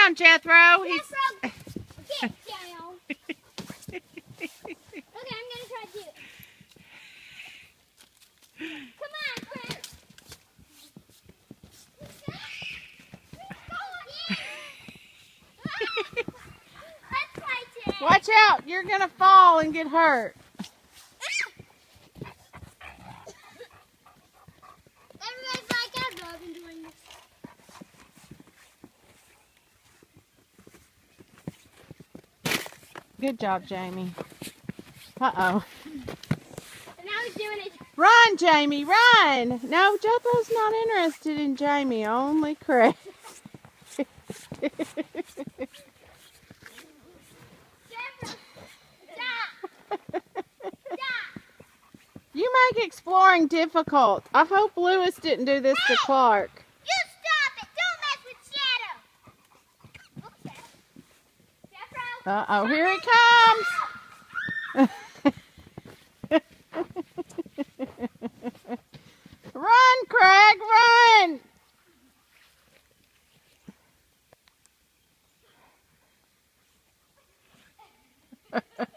down, Jethro. He's... Get down. Okay, I'm gonna try to do it. Come on, Chris. Let's play today. Watch out. You're going to fall and get hurt. Everybody's like, I've been doing this. Good job, Jamie. Uh-oh. And now he's doing it. Run, Jamie, run! No, Jethro's not interested in Jamie, only Chris. You make exploring difficult. I hope Lewis didn't do this to Clark. You stop it! Don't mess with Shadow! Okay. Jethro! Uh-oh, here it comes. Run, Craig, run!